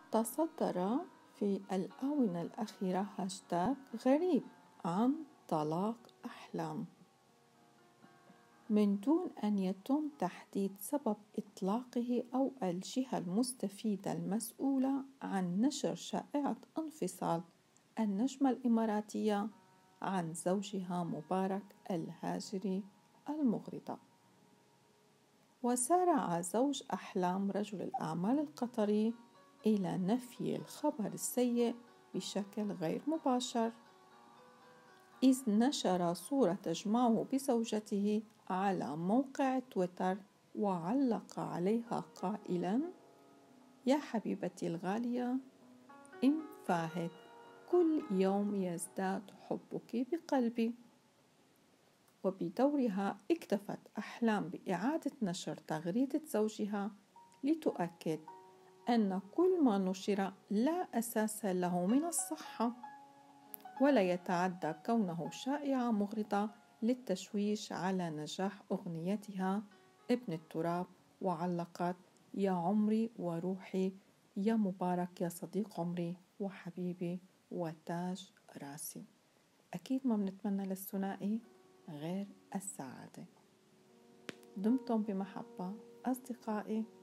تصدر في الآونة الأخيرة هاشتاغ غريب عن طلاق أحلام من دون أن يتم تحديد سبب إطلاقه أو الجهة المستفيدة المسؤولة عن نشر شائعة انفصال النجمة الإماراتية عن زوجها مبارك الهاجري المغرضة. وسارع زوج أحلام رجل الأعمال القطري إلى نفي الخبر السيء بشكل غير مباشر، إذ نشر صورة تجمعه بزوجته على موقع تويتر وعلق عليها قائلاً: يا حبيبتي الغالية، إم فاهد، كل يوم يزداد حبك بقلبي. وبدورها اكتفت أحلام بإعادة نشر تغريدة زوجها لتؤكد أن كل ما نشر لا أساس له من الصحة، ولا يتعدى كونه شائعة مغرضة للتشويش على نجاح أغنيتها ابن التراب، وعلقت: يا عمري وروحي، يا مبارك، يا صديق عمري وحبيبي وتاج راسي. أكيد ما بنتمنى للثنائي غير السعادة. دمتم بمحبة أصدقائي.